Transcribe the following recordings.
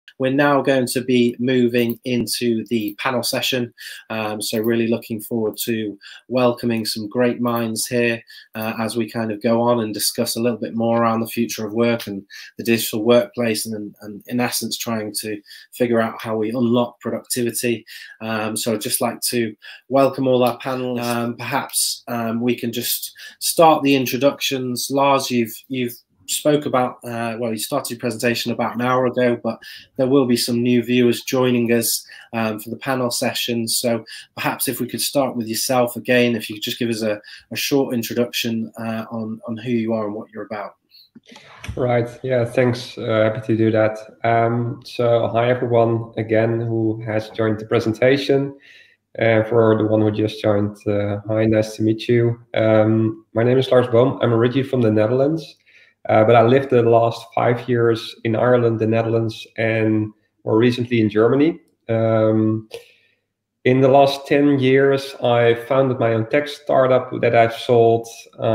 We're now going to be moving into the panel session, so really looking forward to welcoming some great minds here as we kind of go on and discuss a little bit more around the future of work and the digital workplace, and in essence trying to figure out how we unlock productivity. So I'd just like to welcome all our panelists. Perhaps we can just start the introductions. Lars, you've spoke about, well, you started your presentation about an hour ago, but there will be some new viewers joining us for the panel session. So perhaps if we could start with yourself again, if you could just give us a short introduction on who you are and what you're about. Right, yeah, thanks, happy to do that. So hi everyone again who has joined the presentation. For the one who just joined, hi, nice to meet you. My name is Lars Boom. I'm originally from the Netherlands. But I lived the last 5 years in Ireland, the Netherlands, and more recently in Germany. In the last 10 years, I founded my own tech startup that I've sold.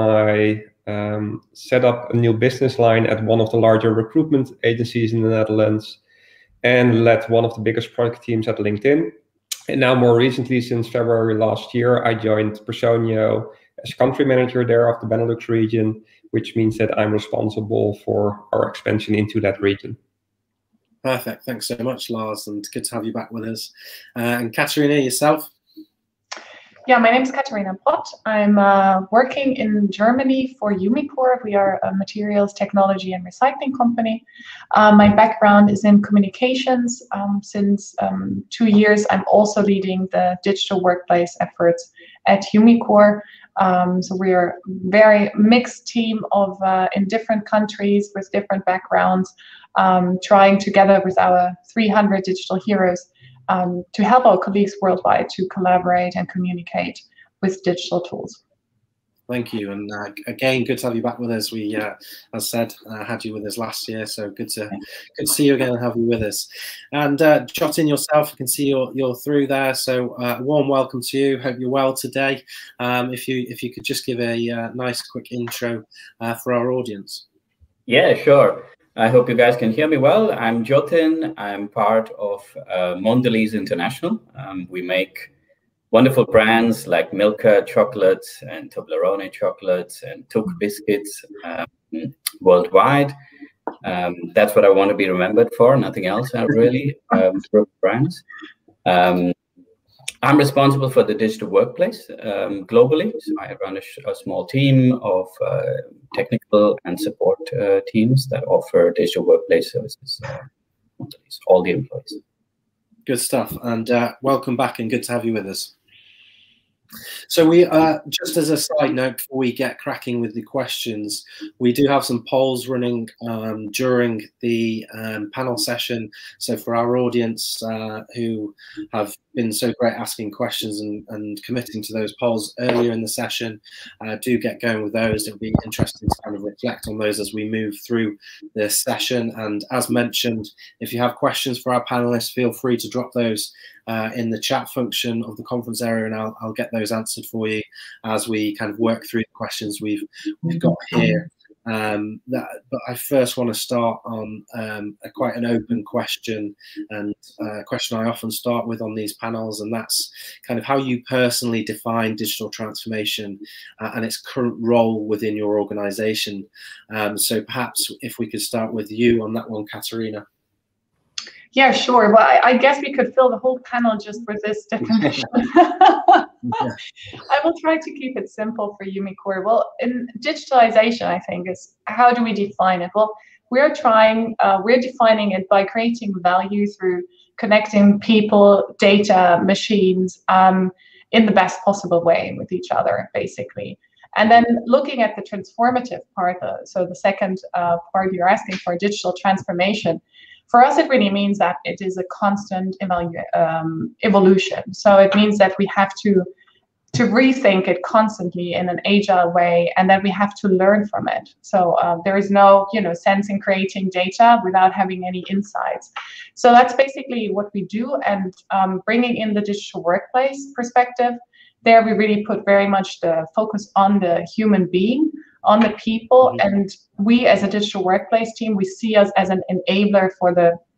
I set up a new business line at one of the larger recruitment agencies in the Netherlands and led one of the biggest product teams at LinkedIn. And now more recently, since February last year, I joined Personio as country manager there of the Benelux region, which means that I'm responsible for our expansion into that region. Perfect. Thanks so much, Lars, and good to have you back with us. And Katarina, yourself? Yeah, my name is Katarina Pott. I'm working in Germany for Umicore. We are a materials technology and recycling company. My background is in communications. Since 2 years, I'm also leading the digital workplace efforts at Umicore. So we are a very mixed team of in different countries with different backgrounds, trying together with our 300 digital heroes to help our colleagues worldwide to collaborate and communicate with digital tools. Thank you, and again, good to have you back with us. We, as said, had you with us last year, so good to see you again and have you with us. And Jotin, yourself, I can see you're through there, so a warm welcome to you. Hope you're well today. If you could just give a nice quick intro for our audience. Yeah, sure. I hope you guys can hear me well. I'm Jotin. I'm part of Mondelez International. We make wonderful brands like Milka chocolates and Toblerone chocolates and Tuk biscuits worldwide. That's what I want to be remembered for, nothing else really, for brands. I'm responsible for the digital workplace globally. So I run a small team of technical and support teams that offer digital workplace services to all the employees. Good stuff, and welcome back, and good to have you with us. So we, just as a side note, before we get cracking with the questions, we do have some polls running during the panel session. So for our audience who have been so great asking questions and committing to those polls earlier in the session, do get going with those. It'll be interesting to kind of reflect on those as we move through this session. And as mentioned, if you have questions for our panelists, feel free to drop those in the chat function of the conference area, and I'll get those answered for you as we kind of work through the questions we've got here. But I first want to start on quite an open question, and a question I often start with on these panels, and that's kind of how you personally define digital transformation and its current role within your organization. So perhaps if we could start with you on that one, Katarina. Yeah, sure. Well, I guess we could fill the whole panel just with this definition. I will try to keep it simple for Umicore. Well, in digitalization, I think, is how do we define it? Well, we're defining it by creating value through connecting people, data, machines in the best possible way with each other, basically. And then looking at the transformative part, so the second part you're asking for, digital transformation. For us, it really means that it is a constant evolution. So it means that we have to rethink it constantly in an agile way, and that we have to learn from it. So there is no, sense in creating data without having any insights. So that's basically what we do. And bringing in the digital workplace perspective, there we really put very much the focus on the human being, on the people, and we as a digital workplace team, we see us as an enabler for the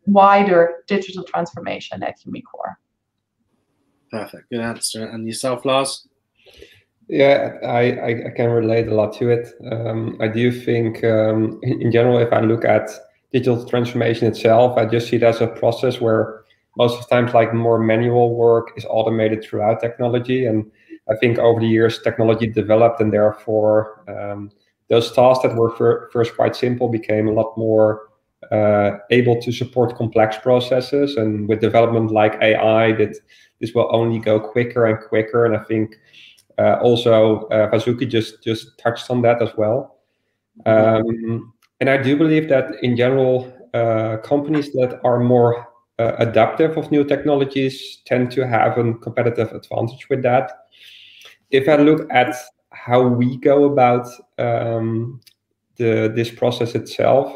wider digital transformation at Umicore. Perfect, good answer. And yourself, Lars? Yeah, I can relate a lot to it. I do think, in general, if I look at digital transformation itself, I just see it as a process where most of the times, like, more manual work is automated throughout technology. And I think over the years, technology developed, and therefore those tasks that were first quite simple became a lot more able to support complex processes. And with development like AI, this will only go quicker and quicker. And I think also Vasuki just touched on that as well. And I do believe that in general, companies that are more adaptive of new technologies tend to have a competitive advantage with that. If I look at how we go about this process itself,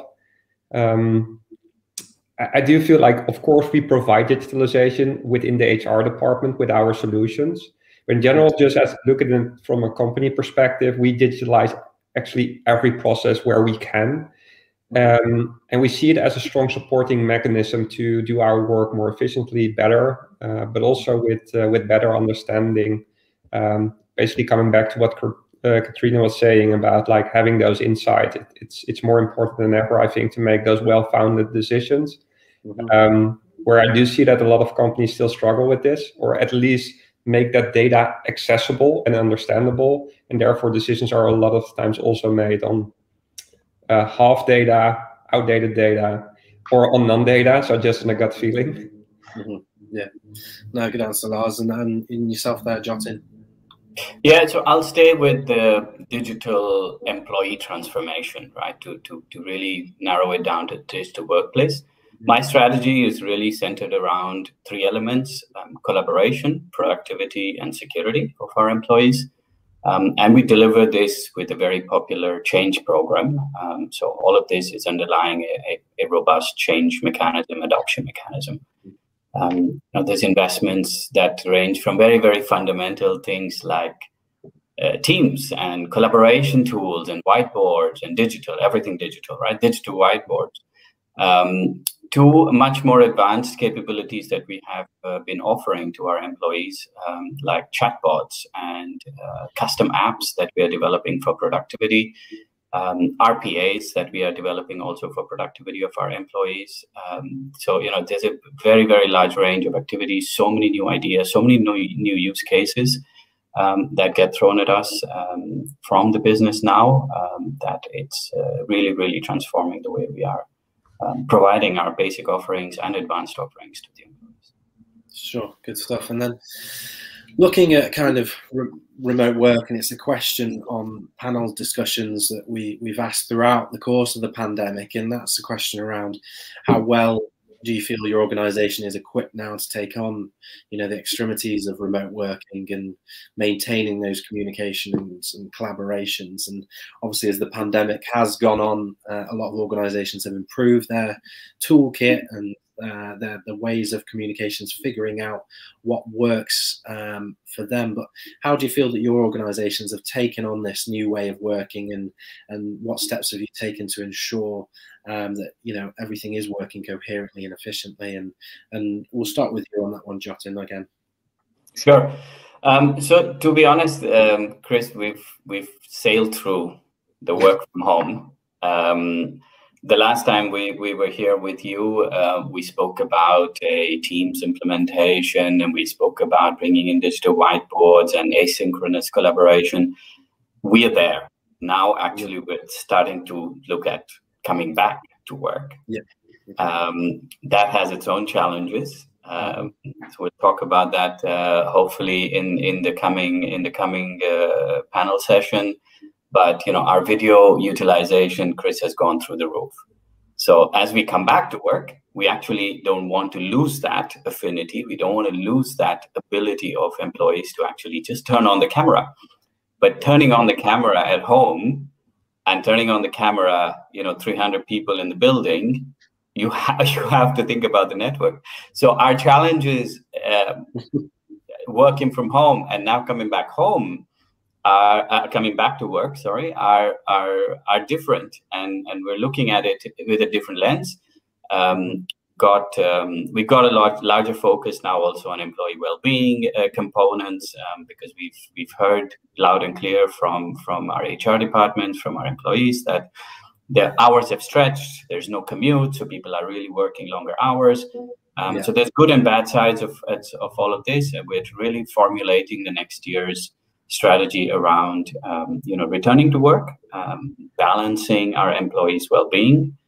I do feel like, of course, we provide digitalization within the HR department with our solutions. But in general, just as look at it from a company perspective, we digitalize actually every process where we can. And we see it as a strong supporting mechanism to do our work more efficiently, better, but also with better understanding. Basically, coming back to what Katrina was saying about, like, having those insights, it's more important than ever, I think, to make those well-founded decisions. Where I do see that a lot of companies still struggle with this, or at least make that data accessible and understandable, and therefore decisions are a lot of times also made on half data, outdated data, or on non-data, so just in a gut feeling. Yeah, no, good answer, Lars. And in yourself there, Jotin? Yeah, so I'll stay with the digital employee transformation, right? To really narrow it down to digital workplace. My strategy is really centered around three elements: collaboration, productivity, and security of our employees. And we deliver this with a very popular change program. So all of this is underlying a robust change mechanism, adoption mechanism. There's investments that range from very, very fundamental things like Teams and collaboration tools and whiteboards and digital, everything digital, right? Digital whiteboards. To much more advanced capabilities that we have been offering to our employees, like chatbots and custom apps that we are developing for productivity, RPAs that we are developing also for productivity of our employees. So, there's a very, very large range of activities, so many new ideas, so many new use cases that get thrown at us from the business now, that it's really, really transforming the way we are providing our basic offerings and advanced offerings to the employees. Sure, good stuff. And then looking at kind of remote work, and it's a question on panel discussions that we've asked throughout the course of the pandemic, and that's a question around how well do you feel your organization is equipped now to take on, the extremities of remote working and maintaining those communications and collaborations. And obviously, as the pandemic has gone on, a lot of organizations have improved their toolkit and the ways of communications, figuring out what works for them. But how do you feel that your organizations have taken on this new way of working, and what steps have you taken to ensure that everything is working coherently and efficiently? And we'll start with you on that one, Jotin, again. Sure. So to be honest, Chris, we've sailed through the work from home. The last time we were here with you, we spoke about a Teams implementation, and we spoke about bringing in digital whiteboards and asynchronous collaboration. We are there now. Actually, we're starting to look at coming back to work. Yeah. That has its own challenges. So we'll talk about that hopefully in the coming panel session. But our video utilization, Chris, has gone through the roof. So as we come back to work, we actually don't want to lose that affinity. We don't want to lose that ability of employees to actually just turn on the camera. But turning on the camera at home and turning on the camera, 300 people in the building, you have to think about the network. So our challenges working from home and now coming back home, coming back to work, are different, and we're looking at it with a different lens. we've got a larger focus now also on employee well-being components, because we've heard loud and clear from our HR department, from our employees, that the hours have stretched. There's no commute, so people are really working longer hours. So there's good and bad sides of all of this, and we're really formulating the next year's strategy around returning to work, balancing our employees' well-being,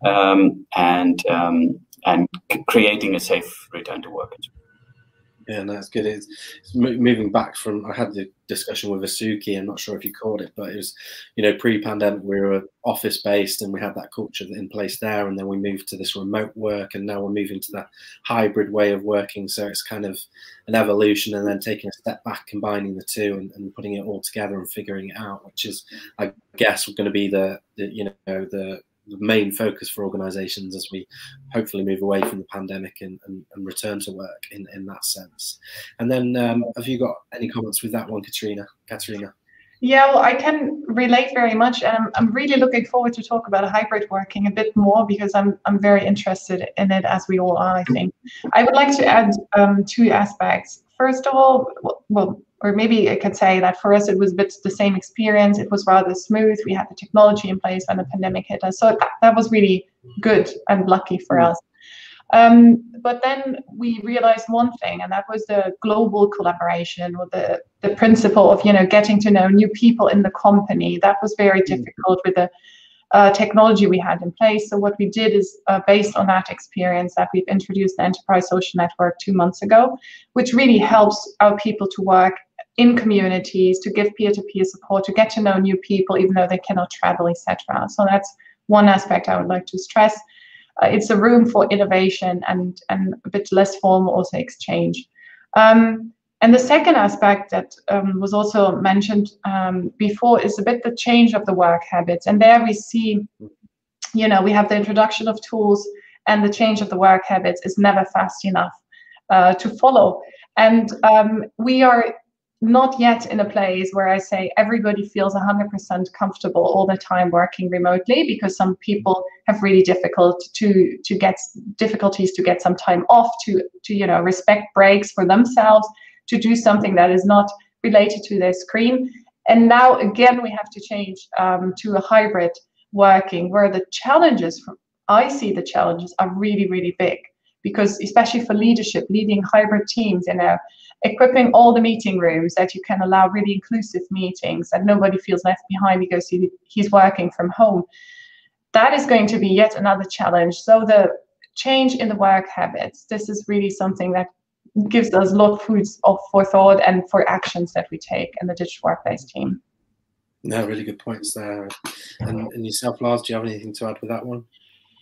and creating a safe return to work. Yeah, no, that's good. It's moving back from, I had the discussion with Asuki, I'm not sure if you caught it, but it was, pre-pandemic, we were office-based and we had that culture in place there, and then we moved to this remote work, and now we're moving to that hybrid way of working. So it's kind of an evolution, and then taking a step back, combining the two, and putting it all together and figuring it out, which is, I guess, going to be the main focus for organizations as we hopefully move away from the pandemic and return to work in that sense. And then have you got any comments with that one, Katrina? Yeah, well, I can relate very much, and I'm really looking forward to talk about hybrid working a bit more, because I'm very interested in it, as we all are, I think. I would like to add two aspects. First of all, well, or maybe I could say that for us it was a bit the same experience. It was rather smooth. We had the technology in place when the pandemic hit us, so that was really good and lucky for us. But then we realized one thing, and that was the global collaboration, or the principle of getting to know new people in the company. That was very difficult with the technology we had in place. So what we did is, based on that experience, that we've introduced the Enterprise Social Network 2 months ago, which really helps our people to work in communities, to give peer-to-peer support, to get to know new people, even though they cannot travel, etc. So that's one aspect I would like to stress. It's a room for innovation and a bit less formal also exchange. And the second aspect that was also mentioned before is a bit the change of the work habits. And there we see, we have the introduction of tools, and the change of the work habits is never fast enough to follow. And we are not yet in a place where I say everybody feels 100% comfortable all the time working remotely, because some people have really difficulties to get some time off, to respect breaks for themselves, to do something that is not related to their screen. And now again we have to change to a hybrid working, where the challenges, I see the challenges are really, really big, because especially for leadership, leading hybrid teams, equipping all the meeting rooms that you can allow really inclusive meetings and nobody feels left behind because he's working from home. That is going to be yet another challenge. So the change in the work habits, this is really something that gives us a lot of food for thought and for actions that we take in the digital workplace team. No, really good points there. And yourself, Lars, do you have anything to add with that one?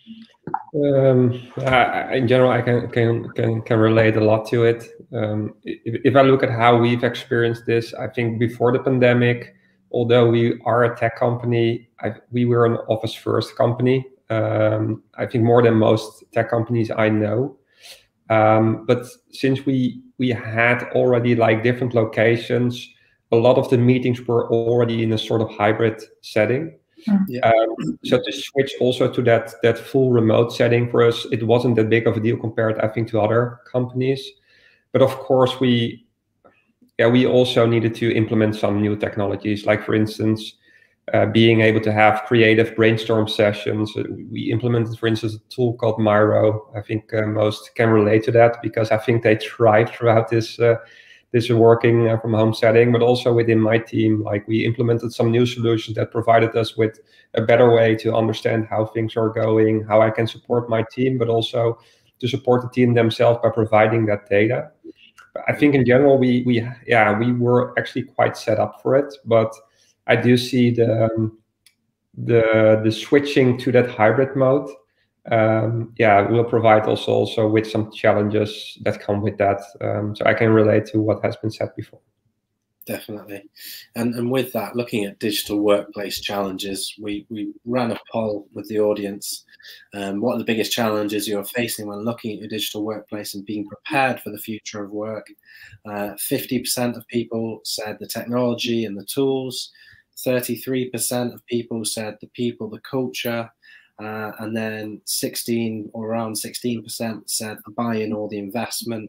In general, I can relate a lot to it. If I look at how we've experienced this, I think before the pandemic, although we are a tech company, we were an office first company. I think more than most tech companies I know. But since we had already different locations, a lot of the meetings were already in a sort of hybrid setting. Yeah. So to switch also to that full remote setting for us, it wasn't that big of a deal compared, I think, to other companies. But of course, we also needed to implement some new technologies, like for instance, being able to have creative brainstorm sessions. We implemented, for instance, a tool called Miro. I think most can relate to that, because I think they tried throughout this working from home setting, but also within my team, we implemented some new solutions that provided us with a better way to understand how things are going, how I can support my team, but also to support the team themselves by providing that data. I think in general, we were actually quite set up for it, but I do see the switching to that hybrid mode will provide also with some challenges that come with that. So I can relate to what has been said before. Definitely. And with that, looking at digital workplace challenges, we ran a poll with the audience. What are the biggest challenges you're facing when looking at your digital workplace and being prepared for the future of work? 50% of people said the technology and the tools. 33% of people said the people, the culture. and then 16 or around 16% said the buy-in or the investment.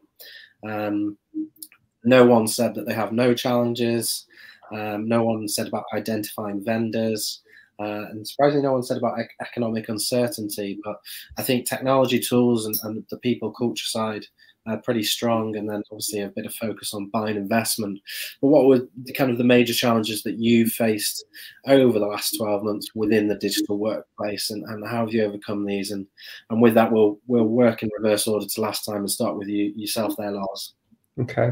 No one said that they have no challenges. No one said about identifying vendors. And surprisingly, no one said about economic uncertainty. But I think technology tools and the people culture side are pretty strong. And then obviously a bit of focus on buying investment. But what were the major challenges that you faced over the last 12 months within the digital workplace, and how have you overcome these? And with that, we'll work in reverse order to last time and start with yourself there, Lars. Okay.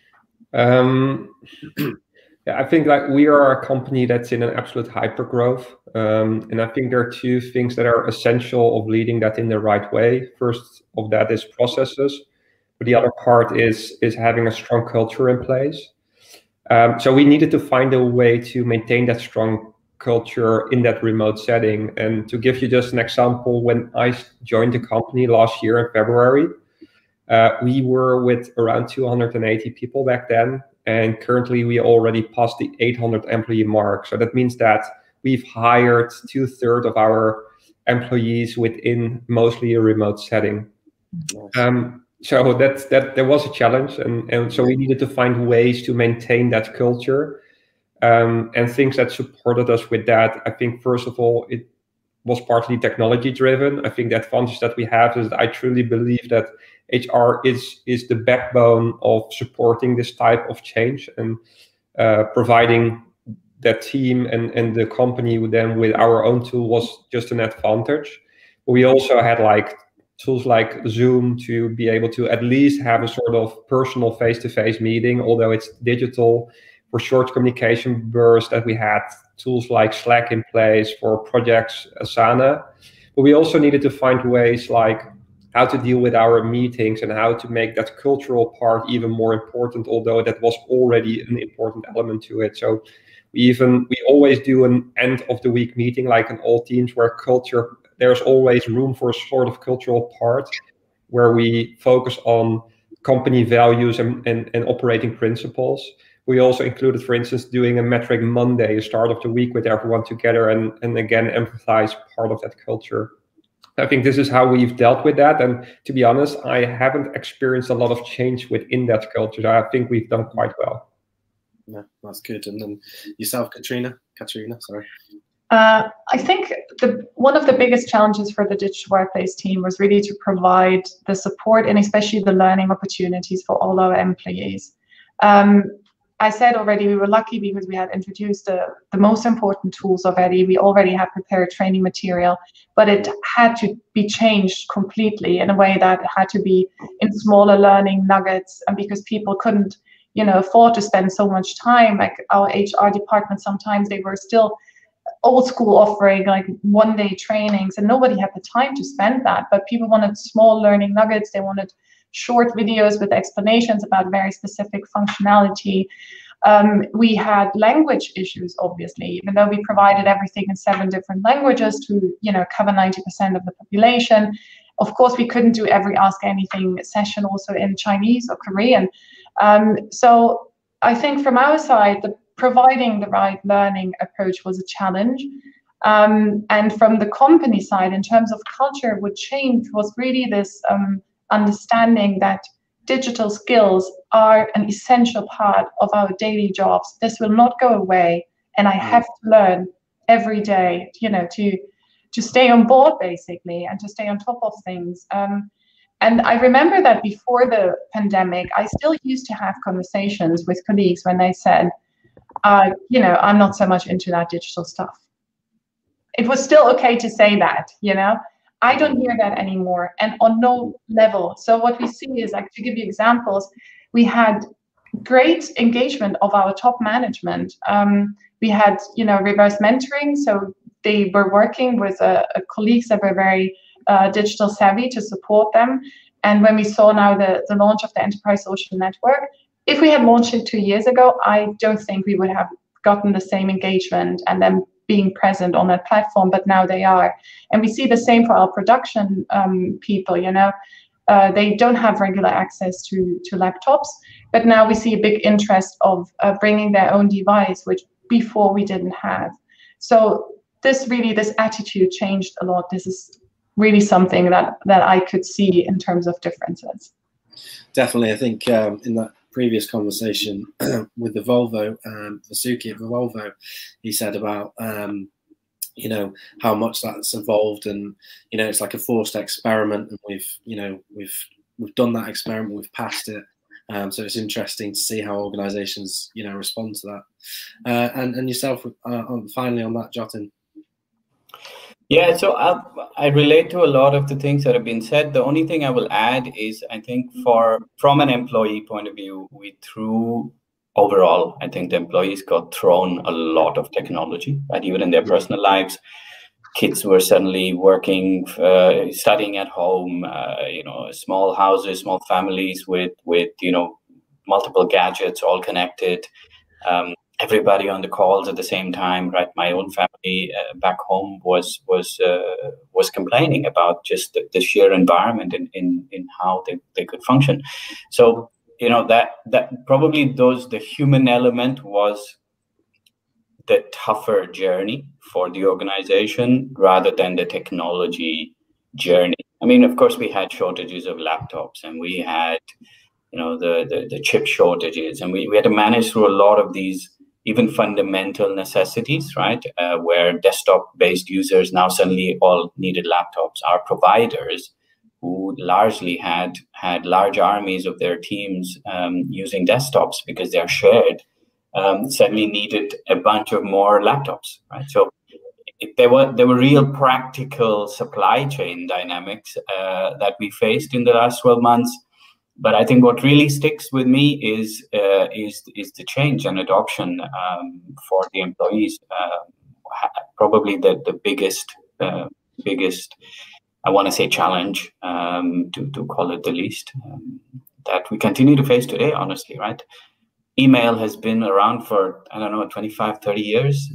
Yeah, I think like we are a company that's in an absolute hyper growth. And I think there are two things that are essential of leading that in the right way. First of that is processes, but the other part is having a strong culture in place. So we needed to find a way to maintain that strong culture in that remote setting. And to give you just an example, when I joined the company last year in February, we were with around 280 people back then. And currently we already passed the 800 employee mark. So that means that we've hired 2/3 of our employees within mostly a remote setting. So that was a challenge. And so we needed to find ways to maintain that culture, and things that supported us with that. I think, first of all, it was partly technology driven. I think the advantage that we have is that I truly believe that HR is the backbone of supporting this type of change, and providing that team and the company then with our own tool was just an advantage. But we also had like tools like Zoom to be able to at least have a sort of personal face-to-face meeting, although it's digital, for short communication bursts. That we had tools like Slack in place for projects, Asana. But we also needed to find ways like how to deal with our meetings and how to make that cultural part even more important, although that was already an important element to it. So we always do an end of the week meeting, like in all teams, where there's always room for a sort of cultural part where we focus on company values and operating principles. We also included, for instance, doing a metric Monday, start of the week with everyone together, and again, emphasize part of that culture. I think this is how we've dealt with that. And to be honest, I haven't experienced a lot of change within that culture. So I think we've done quite well. Yeah, that's good. And then yourself, Katrina, sorry. I think one of the biggest challenges for the digital workplace team was really to provide the support and especially the learning opportunities for all our employees. I said already we were lucky because we had introduced the most important tools already. We already had prepared training material, but it had to be changed completely in a way that it had to be in smaller learning nuggets, and because people couldn't, afford to spend so much time. Like our HR department, sometimes they were still old school offering like one-day trainings, and nobody had the time to spend that. But people wanted small learning nuggets. They wanted short videos with explanations about very specific functionality. We had language issues, obviously, even though we provided everything in 7 different languages to, cover 90% of the population. Of course, we couldn't do every Ask Anything session also in Chinese or Korean. So I think from our side, providing the right learning approach was a challenge. And from the company side, in terms of culture, what changed was really this understanding that digital skills are an essential part of our daily jobs. This will not go away, and I have to learn every day, to stay on board basically, and to stay on top of things. And I remember that before the pandemic, I still used to have conversations with colleagues when they said, I'm not so much into that digital stuff. It was still okay to say that, I don't hear that anymore, and on no level. So what we see is, like, to give you examples, we had great engagement of our top management. We had, reverse mentoring. So they were working with colleagues that were very digital savvy to support them. And when we saw now the launch of the Enterprise Social Network, if we had launched it 2 years ago, I don't think we would have gotten the same engagement and them being present on that platform, but now they are. And we see the same for our production people, they don't have regular access to laptops, but now we see a big interest of bringing their own device, which before we didn't have. So this attitude changed a lot. This is really something that I could see in terms of differences. Definitely, I think in that previous conversation with the Volvo, Vasuki at the Volvo, he said about you know, how much that's evolved, and you know, it's like a forced experiment, and we've done that experiment, we've passed it. So it's interesting to see how organisations, you know, respond to that. And yourself, finally on that, Jotin. Yeah, so I relate to a lot of the things that have been said. The only thing I will add is, I think from an employee point of view, overall, I think the employees got thrown a lot of technology, right? Even in their personal lives. Kids were suddenly working, studying at home, you know, small houses, small families with you know, multiple gadgets all connected. Everybody on the calls at the same time, right? My own family back home was complaining about just the sheer environment in how they could function. So, you know, that probably the human element was the tougher journey for the organization rather than the technology journey. I mean, of course, we had shortages of laptops, and we had, you know, the chip shortages, and we had to manage through a lot of these even fundamental necessities, right? Where desktop-based users now suddenly all needed laptops. Our providers, who largely had large armies of their teams using desktops because they're shared, suddenly needed a bunch of more laptops, right? So there were real practical supply chain dynamics that we faced in the last 12 months. But I think what really sticks with me is the change and adoption for the employees. Probably the biggest, I want to say, challenge, to call it the least, that we continue to face today, honestly, right? Email has been around for, I don't know, 25, 30 years.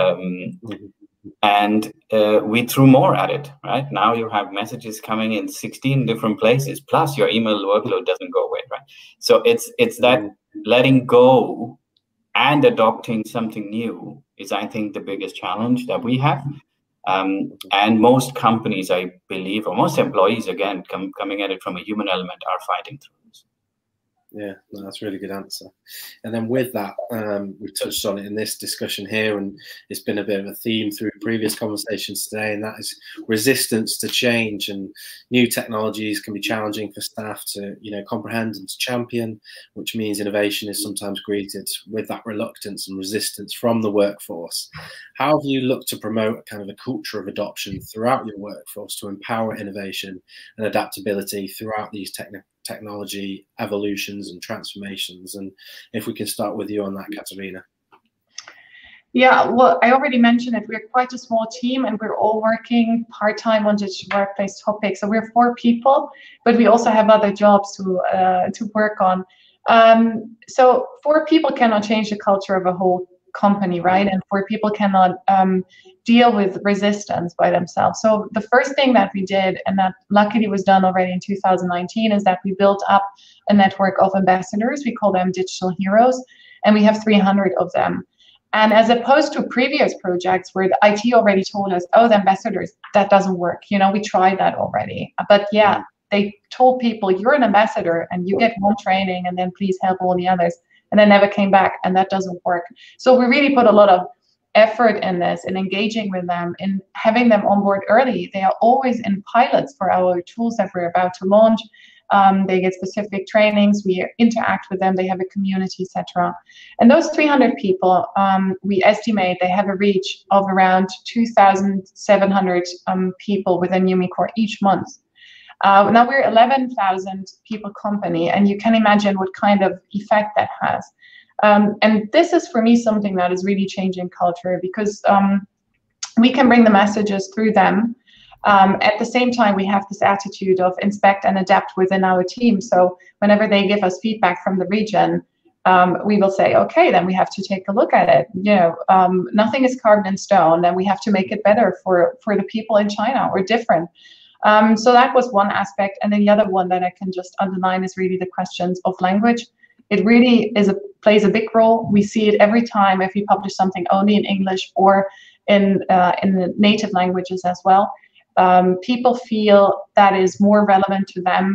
And we threw more at it, right? Now you have messages coming in 16 different places, plus your email workload doesn't go away, right? So it's that letting go and adopting something new is, I think, the biggest challenge that we have. And most companies, I believe, or most employees, again, coming at it from a human element, are fighting through this. Yeah, no, that's a really good answer. And then with that, we've touched on it in this discussion here, and it's been a bit of a theme through previous conversations today, and that is resistance to change. And new technologies can be challenging for staff to, you know, comprehend and to champion, which means innovation is sometimes greeted with that reluctance and resistance from the workforce. How have you looked to promote a kind of a culture of adoption throughout your workforce to empower innovation and adaptability throughout these technology evolutions and transformations? And if we can start with you on that, Katarina. Yeah, well, I already mentioned it. We're quite a small team, and we're all working part-time on digital workplace topics. So we're 4 people, but we also have other jobs to work on. So 4 people cannot change the culture of a whole company, right? And 4 people cannot deal with resistance by themselves. So the first thing that we did, and that luckily was done already in 2019, is that we built up a network of ambassadors. We call them digital heroes, and we have 300 of them. And as opposed to previous projects where the IT already told us, oh, the ambassadors, that doesn't work. You know, we tried that already. But yeah, they told people, you're an ambassador and you get 1 training, and then please help all the others. And they never came back, and that doesn't work. So we really put a lot of effort in this, in engaging with them, in having them on board early. They are always in pilots for our tools that we're about to launch. They get specific trainings, we interact with them, they have a community, etc. And those 300 people, we estimate they have a reach of around 2,700 people within Umicore each month. Now we're 11,000 people company, and you can imagine what kind of effect that has. And this is, for me, something that is really changing culture, because we can bring the messages through them. At the same time, we have this attitude of inspect and adapt within our team. So whenever they give us feedback from the region, we will say, okay, then we have to take a look at it. You know, nothing is carved in stone, and we have to make it better for the people in China or different. So that was one aspect. And then the other one that I can just underline is really the questions of language. It really plays a big role. We see it every time if we publish something only in English, or in the native languages as well. People feel that is more relevant to them.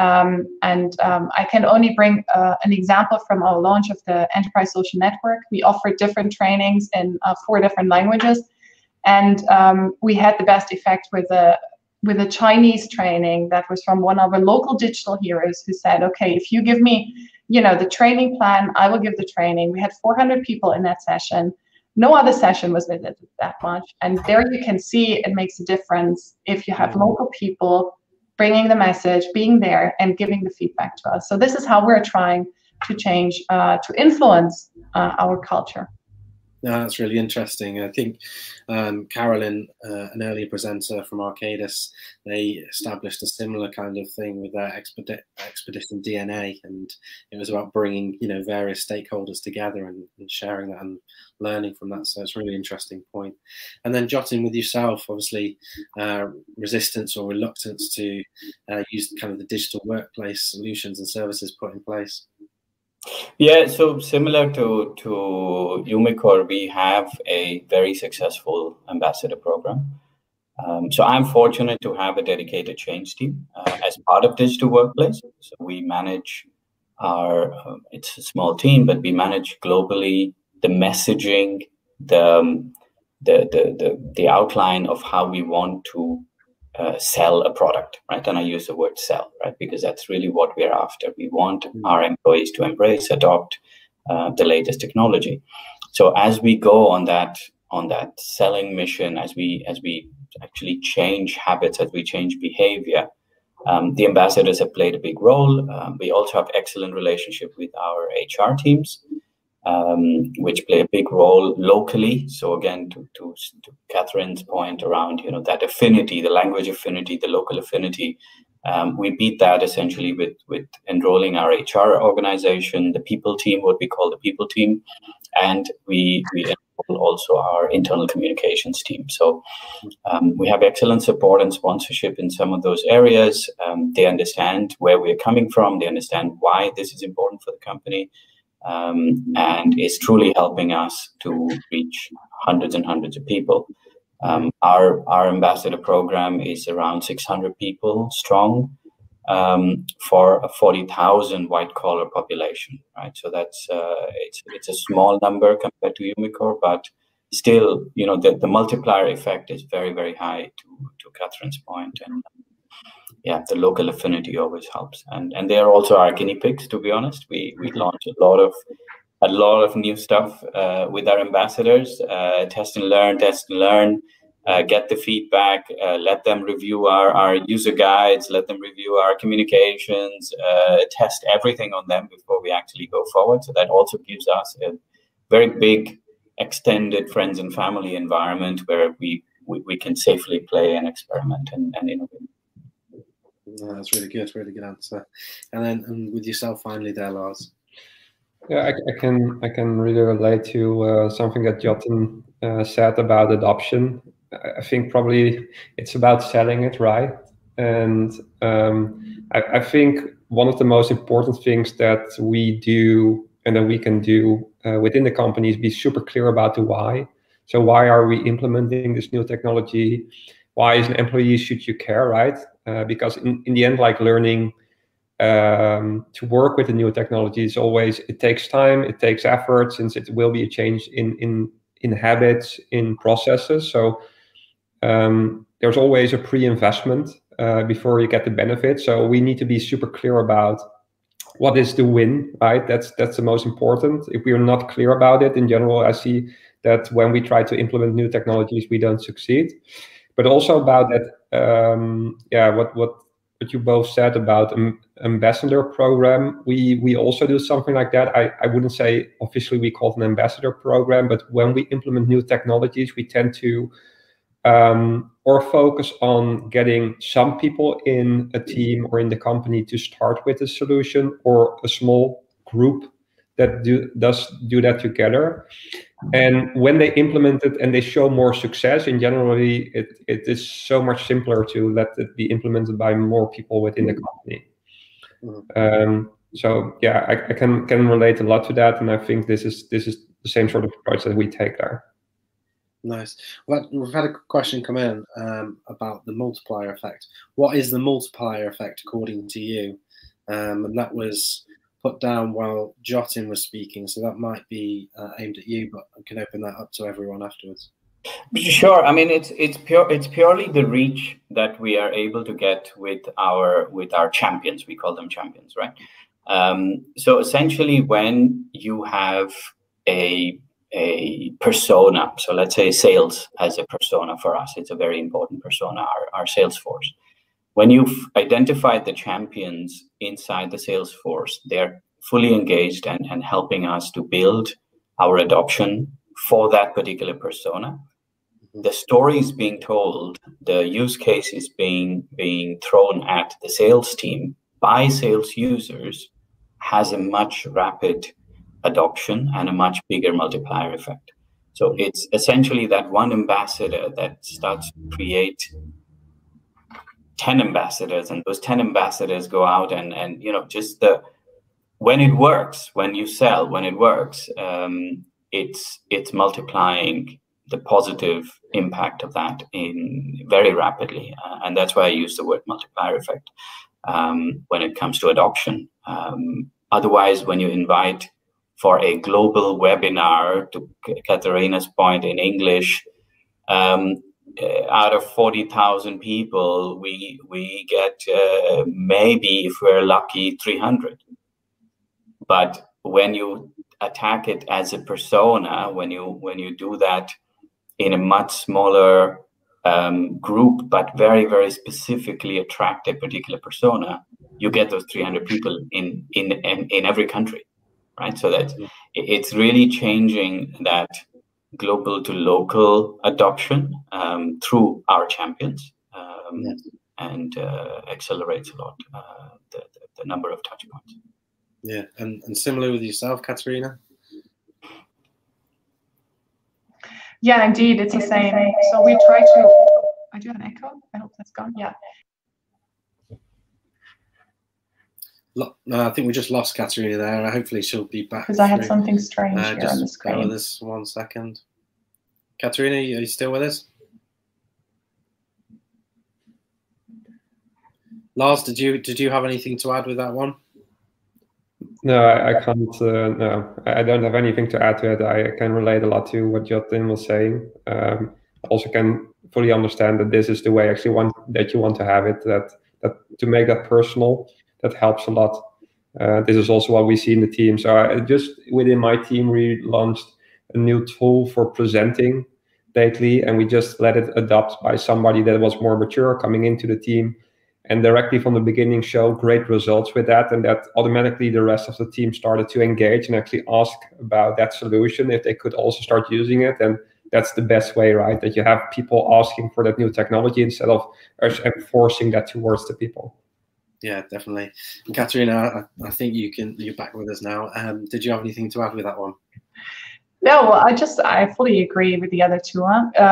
I can only bring an example from our launch of the Enterprise Social Network. We offered different trainings in 4 different languages, and we had the best effect with a Chinese training that was from one of our local digital heroes who said, okay, if you give me, the training plan, I will give the training. We had 400 people in that session. No other session was visited that much. And there you can see it makes a difference if you have local people bringing the message, being there, and giving the feedback to us. So this is how we're trying to change, to influence our culture. No, that's really interesting. I think Carolyn, an earlier presenter from Arcadis, they established a similar kind of thing with their Expedition DNA, and it was about bringing various stakeholders together and sharing that and learning from that. So it's a really interesting point. And then Jotin, with yourself, obviously resistance or reluctance to use kind of the digital workplace solutions and services put in place. Yeah, so similar to Umicore, we have a very successful ambassador program. So I'm fortunate to have a dedicated change team as part of Digital Workplace. So we manage it's a small team, but we manage globally the messaging, the outline of how we want to sell a product, right? And I use the word sell, right? Because that's really what we're after. We want our employees to embrace, adopt the latest technology. So as we go on that selling mission, as we actually change habits, as we change behavior, the ambassadors have played a big role. We also have excellent relationship with our HR teams, which play a big role locally. So again, to Catherine's point around that affinity, the language affinity, the local affinity, we beat that essentially with enrolling our HR organization, the people team, what we call the people team, and we enroll also our internal communications team. So we have excellent support and sponsorship in some of those areas. They understand where we're coming from. They understand why this is important for the company. And is truly helping us to reach hundreds and hundreds of people. Our ambassador program is around 600 people strong for a 40,000 white collar population, right? So that's it's a small number compared to Umicore, but still, the multiplier effect is very, very high to Catherine's point. And yeah, the local affinity always helps, and they are also our guinea pigs. To be honest, we launch a lot of new stuff with our ambassadors. Test and learn, get the feedback, let them review our user guides, let them review our communications, test everything on them before we actually go forward. So that also gives us a very big, extended friends and family environment where we can safely play and experiment and innovate. That's really good answer. And then with yourself finally there, Lars. Yeah, I can really relate to something that Jotin said about adoption. I think probably it's about selling it right. And I think one of the most important things that we do and that we can do within the company is be super clear about the why. So why are we implementing this new technology? Why as an employee should you care, right? Because in the end, like learning to work with the new technology is always, it takes time, it takes effort, since it will be a change in habits, in processes. So there's always a pre-investment before you get the benefit. So we need to be super clear about what is the win, right? That's the most important. If we are not clear about it, in general, I see that when we try to implement new technologies, we don't succeed. But also about that, what you both said about ambassador program, we also do something like that. I wouldn't say officially we call it an ambassador program, but when we implement new technologies, we tend to or focus on getting some people in a team or in the company to start with a solution, or a small group that does that together. And when they implement it and they show more success, and generally it is so much simpler to let it be implemented by more people within the company. So yeah, I can relate a lot to that, and I think this is the same sort of approach that we take there. Nice. Well, we've had a question come in about the multiplier effect. What is the multiplier effect according to you? And that was put down while Jotin was speaking, so that might be aimed at you, but I can open that up to everyone afterwards. Sure. I mean, it's purely the reach that we are able to get with our champions. We call them champions, right? So essentially, when you have a persona, so let's say sales as a persona for us, it's a very important persona, our sales force. When you've identified the champions inside the sales force, they're fully engaged and helping us to build our adoption for that particular persona. The story is being told, the use case is being thrown at the sales team by sales users, has a much rapid adoption and a much bigger multiplier effect. So it's essentially that one ambassador that starts to create 10 ambassadors, and those 10 ambassadors go out and you know, just when it works, when you sell, when it works, it's multiplying the positive impact of that in very rapidly, and that's why I use the word multiplier effect when it comes to adoption. Otherwise, when you invite for a global webinar, to Katharina's point, in English, out of 40,000 people, we get maybe, if we're lucky, 300. But when you attack it as a persona, when you do that in a much smaller group, but very, very specifically attract a particular persona, you get those 300 people in every country, right? So that it's really changing that global to local adoption through our champions, and accelerates a lot the number of touch points. Yeah, and similar with yourself, Katharina? Yeah, indeed, it's the same. So we try to, I do have an echo, I hope that's gone, yeah. No, I think we just lost Katharina there. Hopefully she'll be back. Because I had something strange here just on the screen. Bear with us 1 second. Katharina, are you still with us? Lars, did you have anything to add with that one? No, I can't. No, I don't have anything to add to it. I can relate a lot to what Jotin was saying. Also, can fully understand that this is the way actually you want to have it. That to make that personal, that helps a lot. This is also what we see in the team. So I just within my team, we launched a new tool for presenting lately, and we just let it adopt by somebody that was more mature coming into the team, and directly from the beginning show great results with that, and that automatically the rest of the team started to engage and actually ask about that solution if they could also start using it. And that's the best way, right? That you have people asking for that new technology instead of enforcing that towards the people. Yeah, definitely. And Katharina, I think you're back with us now. Did you have anything to add with that one? No, I fully agree with the other two.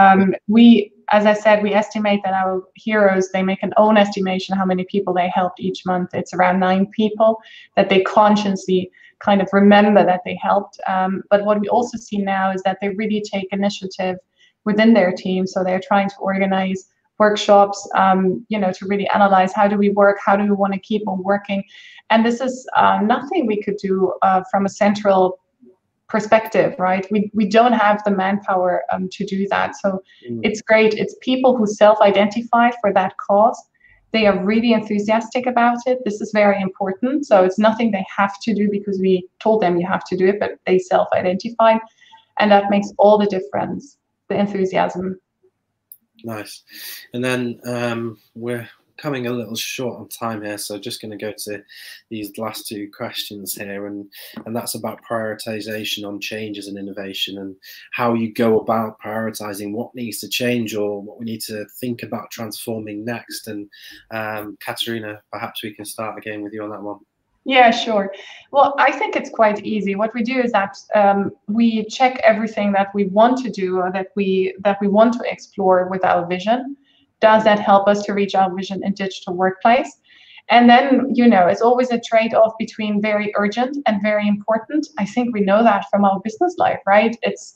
As I said, we estimate that our heroes, they make an own estimation how many people they helped each month. It's around 9 people that they consciously kind of remember that they helped. But what we also see now is that they really take initiative within their team. So they're trying to organize workshops, to really analyze how do we work, how do we want to keep on working. And this is nothing we could do from a central perspective, right? We don't have the manpower to do that. So it's great. It's people who self-identify for that cause. They are really enthusiastic about it. This is very important. So it's nothing they have to do because we told them you have to do it, but they self-identify. And that makes all the difference, the enthusiasm. Nice. And then we're coming a little short on time here, so just going to go to these last 2 questions here, and that's about prioritization on changes and innovation, and how you go about prioritizing what needs to change or what we need to think about transforming next. And Katharina, perhaps we can start again with you on that one. Yeah, sure. Well, I think it's quite easy. What we do is that we check everything that we want to do or that we want to explore with our vision. Does that help us to reach our vision in digital workplace? And then, it's always a trade-off between very urgent and very important. I think we know that from our business life, right? It's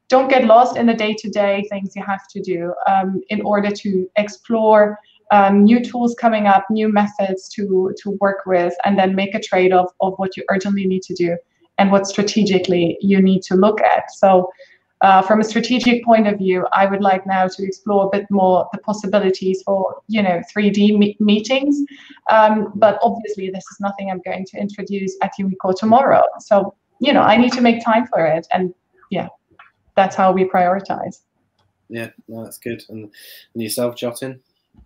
don't get lost in the day-to-day things you have to do in order to explore new tools coming up, new methods to work with, and then make a trade-off of what you urgently need to do and what strategically you need to look at. So from a strategic point of view, I would like now to explore a bit more the possibilities for 3D meetings. But obviously, this is nothing I'm going to introduce at Umicore tomorrow. So I need to make time for it, and yeah, that's how we prioritize. Yeah, no, that's good. And yourself, Jotin?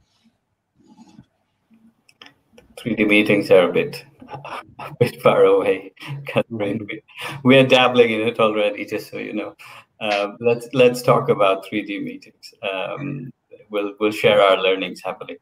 3D meetings are a bit far away, Catherine. We are dabbling in it already, just so you know. Let's talk about 3D meetings. We'll share our learnings happily.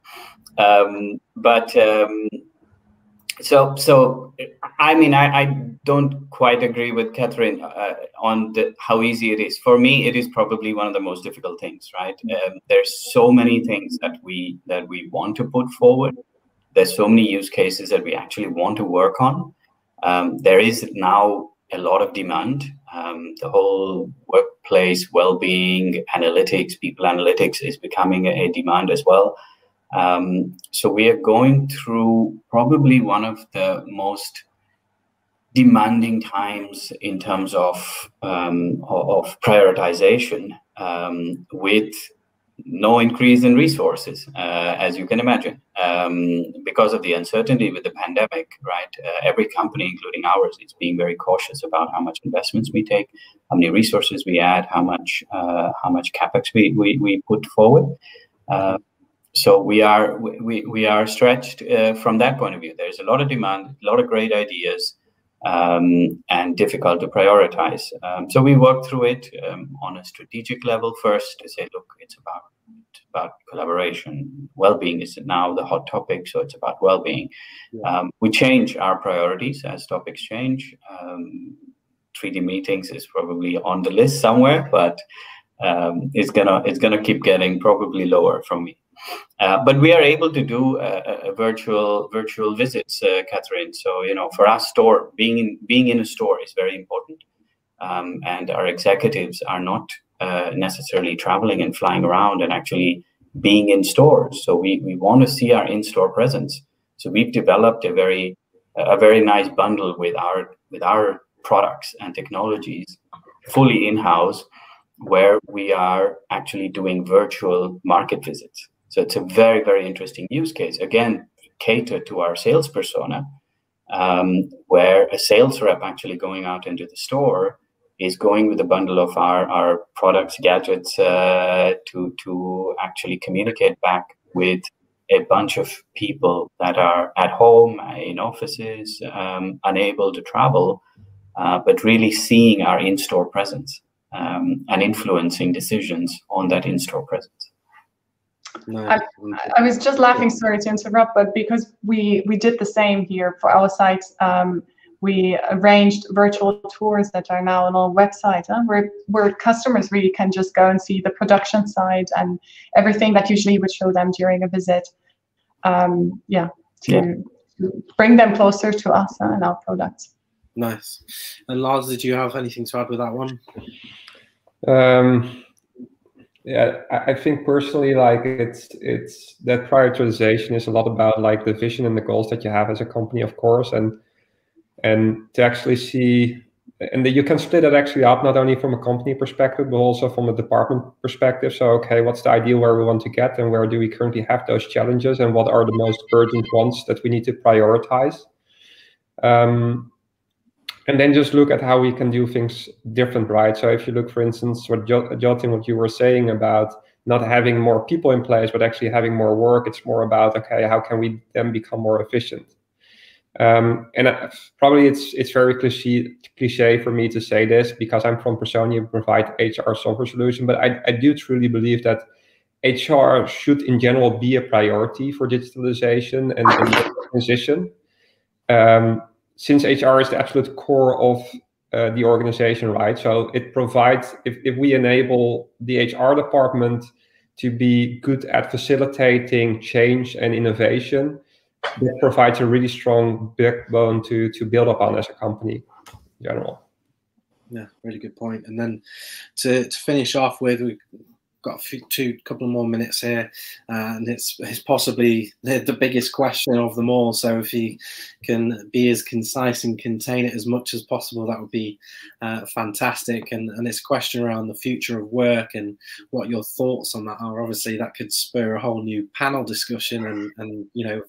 So I mean, I don't quite agree with Catherine on how easy it is. For me, it is probably one of the most difficult things, right? There's so many things that we want to put forward. There's so many use cases that we actually want to work on. There is now a lot of demand. The whole workplace well-being analytics, people analytics is becoming a demand as well. So we are going through probably one of the most demanding times in terms of prioritization, with no increase in resources, as you can imagine, because of the uncertainty with the pandemic, right? Every company, including ours, is being very cautious about how much investments we take, how many resources we add, how much capex we put forward. So we are stretched from that point of view. There's a lot of demand, a lot of great ideas, and difficult to prioritize. So we work through it on a strategic level first to say, look, it's about collaboration. Well-being is now the hot topic, so it's about well-being. Yeah. We change our priorities as topics change. 3D meetings is probably on the list somewhere, but it's gonna keep getting probably lower from me. But we are able to do a virtual visits, Catherine. So for us, being in a store is very important, and our executives are not necessarily traveling and flying around and actually being in stores. So we want to see our in-store presence. So we've developed a very nice bundle with our products and technologies fully in-house, where we are actually doing virtual market visits. So it's a very, very interesting use case. Again, catered to our sales persona, where a sales rep actually going out into the store is going with a bundle of our products, gadgets, to actually communicate back with a bunch of people that are at home, in offices, unable to travel, but really seeing our in-store presence and influencing decisions on that in-store presence. Nice. I was just laughing, sorry to interrupt, but because we did the same here for our site, we arranged virtual tours that are now on our website, where customers really can just go and see the production side and everything that usually would show them during a visit. To bring them closer to us and our products. Nice. And Lars, did you have anything to add with that one? Yeah, I think personally, like it's that prioritization is a lot about like the vision and the goals that you have as a company, of course, and to actually see, and you can split it actually up not only from a company perspective, but also from a department perspective. So, okay, what's the ideal where we want to get, and where do we currently have those challenges, and what are the most urgent ones that we need to prioritize? And then just look at how we can do things different, right? So if you look, for instance, Jotin, what you were saying about not having more people in place, but actually having more work, it's more about, okay, how can we then become more efficient? And probably it's very cliche for me to say this because I'm from Personio, we provide HR software solution, but I do truly believe that HR should in general be a priority for digitalization and transition. Since HR is the absolute core of the organization, right? So it provides, if we enable the HR department to be good at facilitating change and innovation, that provides a really strong backbone to build upon as a company in general. Yeah, really good point. And then to finish off with, we've got a couple more minutes here, and it's possibly the biggest question of them all. So if you can be as concise and contain it as much as possible, that would be fantastic. And it's a question around the future of work and what your thoughts on that are. Obviously, that could spur a whole new panel discussion and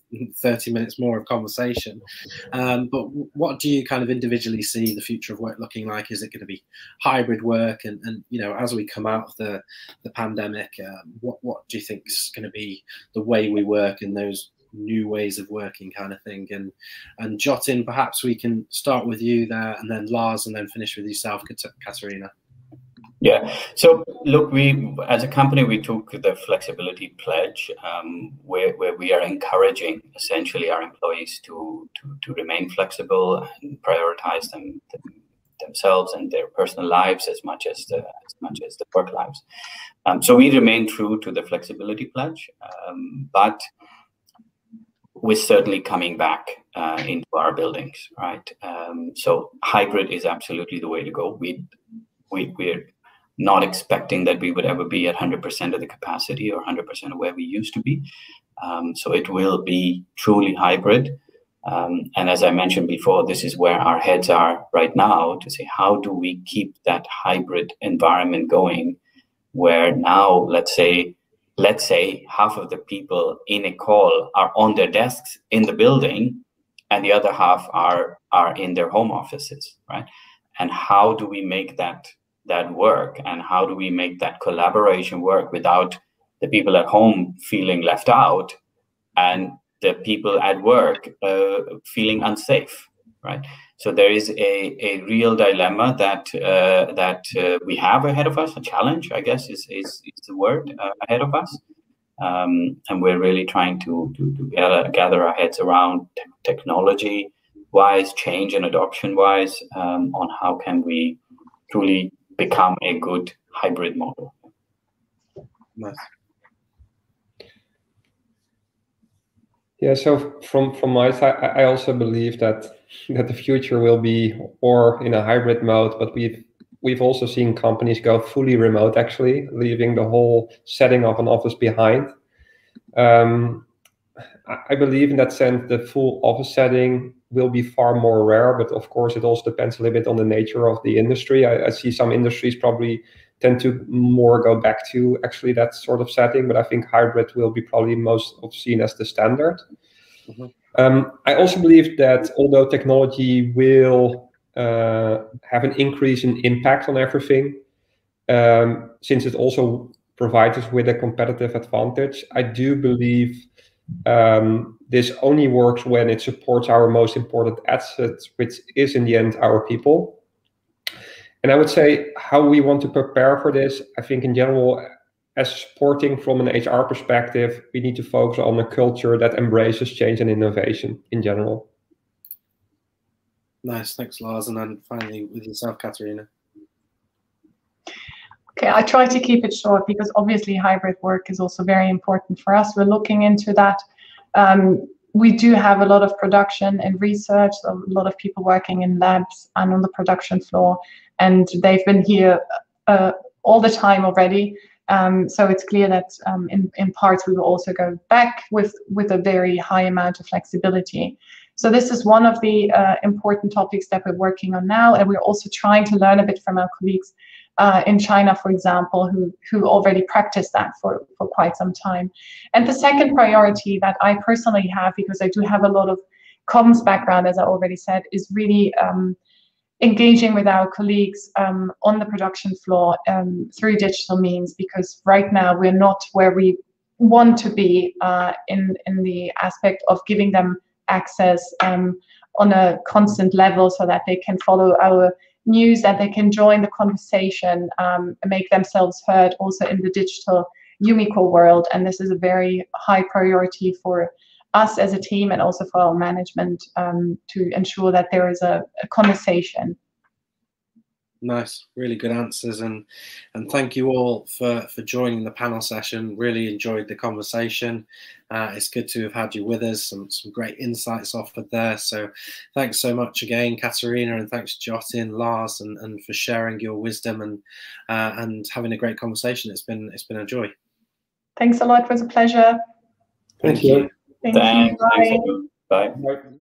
30 minutes more of conversation. But what do you kind of individually see the future of work looking like? Is it going to be hybrid work? And as we come out of the pandemic, what do you think is going to be the way we work and those new ways of working, kind of thing? And Jotin, perhaps we can start with you there, and then Lars, and then finish with yourself, Katarina. Yeah. So look, we as a company, we took the flexibility pledge, where we are encouraging essentially our employees to remain flexible and prioritize themselves and their personal lives as much as the work lives. So we remain true to the flexibility pledge, but we're certainly coming back into our buildings, right? So hybrid is absolutely the way to go. We're not expecting that we would ever be at 100% of the capacity or 100% of where we used to be. So it will be truly hybrid. And as I mentioned before, this is where our heads are right now, to say, how do we keep that hybrid environment going, where now, let's say half of the people in a call are on their desks in the building and the other half are in their home offices, right? And how do we make that work, and how do we make that collaboration work without the people at home feeling left out and the people at work feeling unsafe, right? So there is a real dilemma that we have ahead of us. A challenge, I guess, is the word ahead of us, and we're really trying to gather our heads around technology-wise, change and adoption-wise, on how can we truly become a good hybrid model. Nice. Yeah, so from my side, I also believe that the future will be or in a hybrid mode, but we've also seen companies go fully remote, actually, leaving the whole setting of an office behind. I believe in that sense the full office setting will be far more rare, but of course it also depends a little bit on the nature of the industry. I see some industries probably tend to more go back to actually that sort of setting, but I think hybrid will be probably most seen as the standard. Mm-hmm. I also believe that although technology will have an increase in impact on everything, since it also provides us with a competitive advantage, I do believe this only works when it supports our most important asset, which is in the end our people. And I would say how we want to prepare for this, I think in general, as supporting from an HR perspective, we need to focus on a culture that embraces change and innovation in general. Nice, thanks, Lars. And then finally with yourself, Katarina. Okay, I try to keep it short because obviously hybrid work is also very important for us. We're looking into that. We do have a lot of production and research, a lot of people working in labs and on the production floor, and they've been here all the time already. So it's clear that in parts we will also go back with a very high amount of flexibility. So this is one of the important topics that we're working on now, and we're also trying to learn a bit from our colleagues in China, for example, who already practice that for quite some time. And the second priority that I personally have, because I do have a lot of comms background, as I already said, is really engaging with our colleagues on the production floor through digital means, because right now we're not where we want to be in the aspect of giving them access on a constant level so that they can follow our news, that they can join the conversation, make themselves heard also in the digital Umicore world. And this is a very high priority for us as a team and also for our management to ensure that there is a conversation. Nice, really good answers, and thank you all for joining the panel session. Really enjoyed the conversation. It's good to have had you with us. Some great insights offered there. So thanks so much again, Katerina, and thanks Jotin, Lars, and for sharing your wisdom and having a great conversation. It's been a joy. Thanks a lot. It was a pleasure. Thank you. Thank you. Bye. Bye.